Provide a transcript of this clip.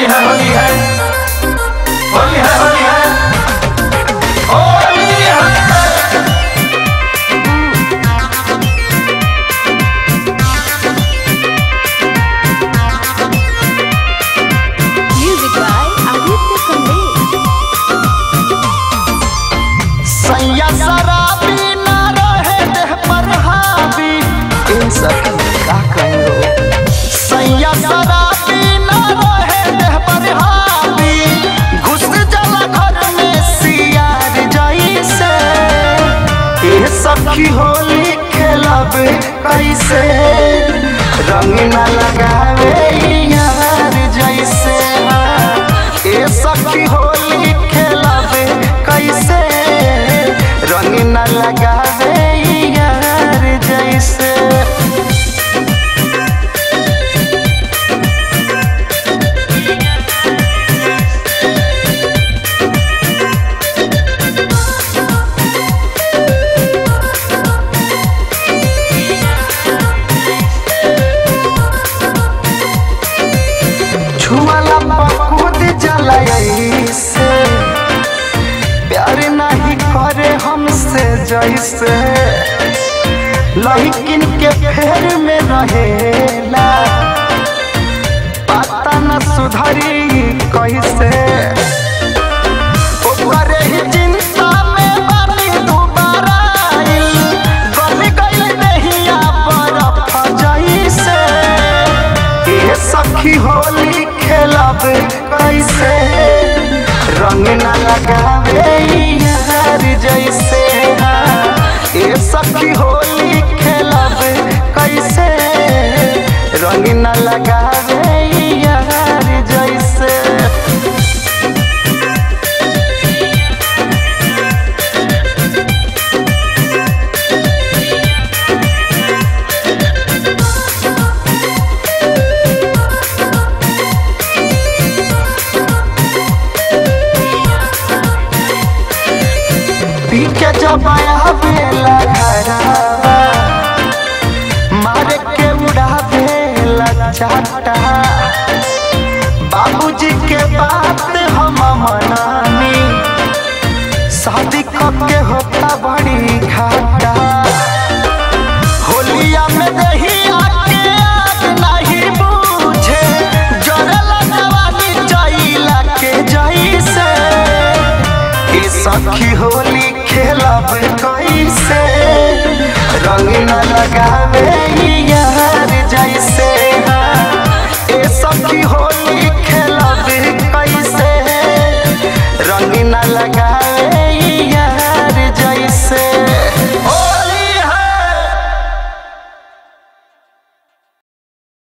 होली है होली है होली है होली है होली है। Music by Aditya Kamlesh। सैया शराबी ना रहे देह पर हावी, इन सब का कहो। सैया शराबी ना रहे देह पर हावी, घुस जाला घर में सियार जैसे। ये सखी होली खेलब कैसे, रंग ना लगावे यार जैसे। ये सखी होली खेलब कैसे, रंग न लगावे यार जैसे। छुआला पकूद जला से, प्यार नहीं करे हमसे जैसे। लहिकिन के फेर में रहेला, पता न सुधरी कैसे। ओकरे ही चिंता में बानी दोबारा आइल, गल गइल नहिया बरफ जैसे। ये सखी होली खेलब कैसे, रंग न लगावे यार जैसे। ये सखी होली खेलब कैसे, रंग न लगावे यार जैसे। पीके जब आया बेला घरावा, मारे के उड़ा बेला चाटा। बाबूजी के बात हम मनानी, शादी करके होता बड़ी घाटा। होलिया में दही आके आग नहीं बूझे, जरला जवानी जइला के जैसे। ये सखी होली खेलब कैसे, रंग न लगावे यार जैसे। ये सखी होली खेलब कैसे, रंग न लगावे यार जैसे।